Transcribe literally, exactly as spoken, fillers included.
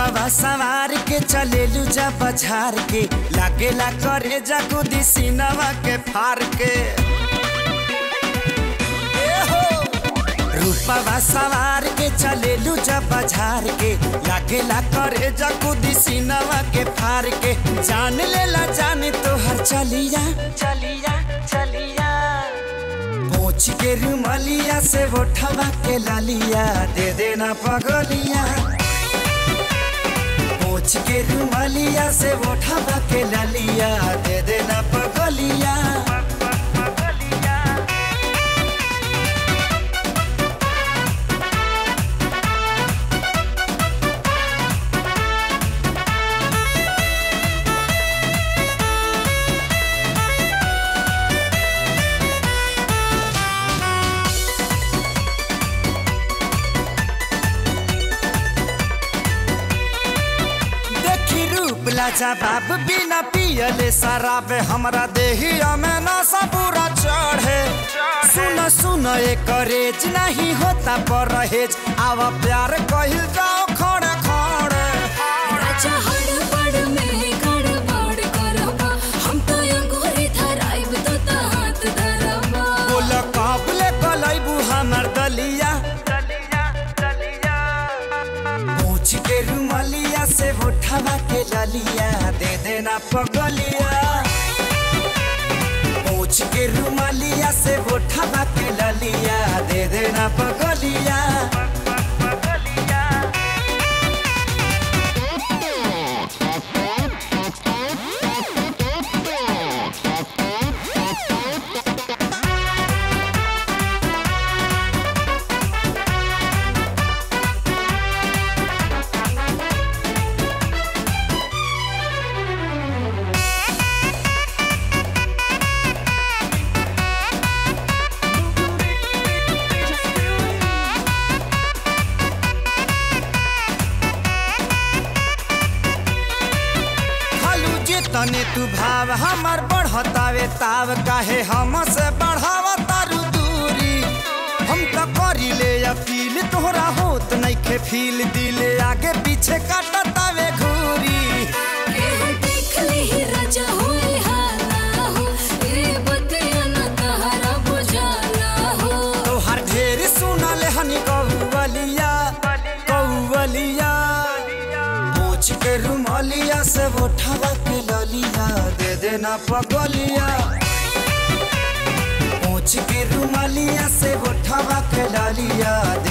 रूपवा सवार के चलेलू जा बझार के लागेला करे जा खुदी सीनवा के फार के रूपवा सवार के चलेलू जा बझार के लागेला करे जा खुदी सीनवा के फार के जान लेला जाने तो हर चलिया चलिया चलिया पोछ के रुमालिया से उठवा के लालिया दे देना पगलिया पोछ के रुमालिया से उठवा के लालिया दे देना पगलिया जवाब बिना पियले शराब हमरा देहिया में नशा पूरा चढ़े सुन सुन एक रेज नहीं होता परहेज आवा प्यार कहिल जाओ खड़े खड़े राजा हड़बड़ में गड़बड़ करबा हम तो अंगूरी धराइब तो त हाथ धरबा बोल काबले कलैबू हमर दलिया दलिया दलिया पूछ के रुमालिया से उठवा के लालिया दे देना पगलिया पूछ के रुमालिया से उठवा के लालिया दे देना पगलिया तने तू भाव हमार बढ़तावे ताव काहे हमसे बढ़ावा तारू दूरी हम तो करी ले अपील तोहरा होत नइखे फील दिले आगे पीछे काटतावे घूरी देख ले राजा होए हाला हो ए बतिया न तहरा बुझाला हो तोहर ढेर सुनले हनी कौवलिया कौवलिया पूछ के रुमालिया से उठवा के लालिया दे देना पगलिया पूछ के रुमालिया से उठवा के लालिया